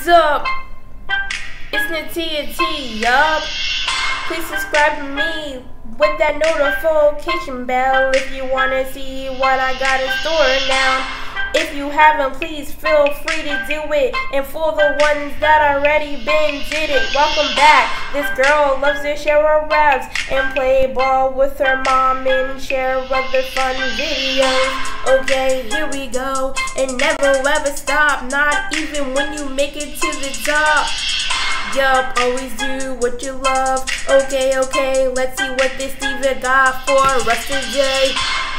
up? It's Natiya T, yup. Please subscribe to me with that notification bell if you wanna see what I got in store now. If you haven't, please feel free to do it. And for the ones that already been did it, welcome back. This girl loves to share her raps and play ball with her mom and share other fun videos. Okay, here we go. And never ever stop, not even when you make it to the top. Yup, always do what you love. Okay, let's see what this Steve got for us today.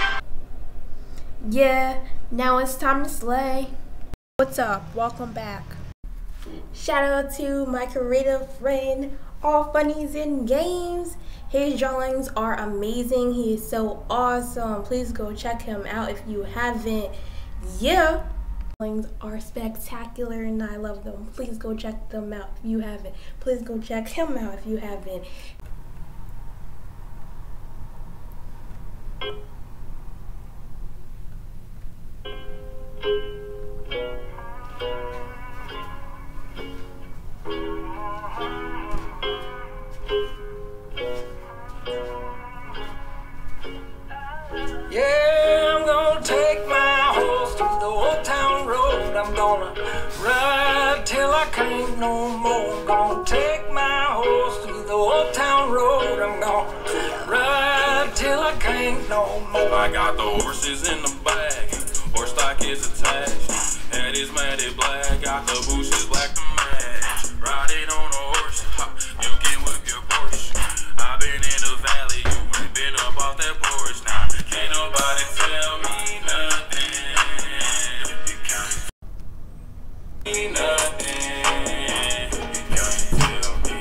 Yeah, now it's time to slay. What's up? Welcome back. Shout out to my creative friend, All Funnies in Games. His drawings are amazing. He is so awesome. Please go check him out if you haven't. Yeah. Drawings are spectacular and I love them. Please go check them out if you haven't. Please go check him out if you haven't. Yeah, I'm gonna take my horse to the old town road. I'm gonna ride till I can't no more. I'm gonna take my horse to the old town road. I'm gonna ride till I can't no more. I got the horses in the bag, horse stock is attached. Head is matted black, got the bushes black to match. Riding on a horse, you can whip your Porsche. I've been in the valley, you ain't been up off that porch. Now, can't nobody tell me nothing. You can't tell me nothing. You can't tell me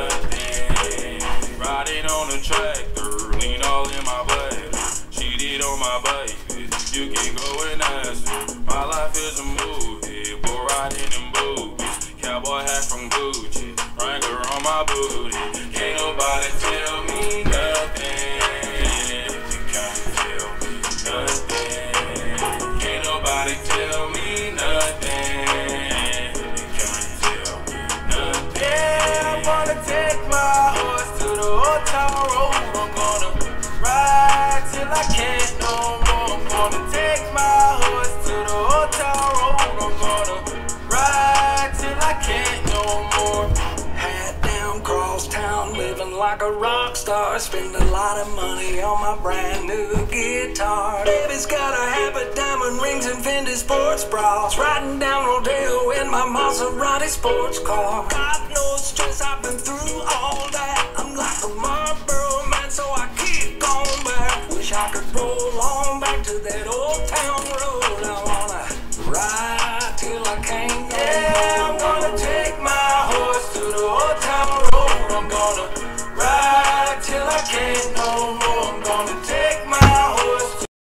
nothing. Riding on a tractor, lean all in my blood. Cheated on my baby, you can go and ask her. My life is a movie, boy riding in boobies. Cowboy hat from Gucci, Wrangler on my booty. Can't nobody tell me nothing. You can't tell me nothing. Can't nobody tell me nothing. You can't tell me nothing. Yeah, I'm gonna take my horse to the old town road. I'm gonna ride till I can't no more. I'm gonna take my horse to the old town road. I'm gonna ride till I can't no more. Hat down, cross town, living like a rock star. Spend a lot of money on my brand new guitar. Baby's got a habit, diamond rings and Fendi sports bras. Riding down Rodeo in my Maserati sports car. Got no stress, I've been through all that. I'm like a Marlboro man, so I keep going back. Wish I could roll on back to that old town road. I wanna ride till I can't go. Yeah, I'm gonna take my horse to the old town road. I'm gonna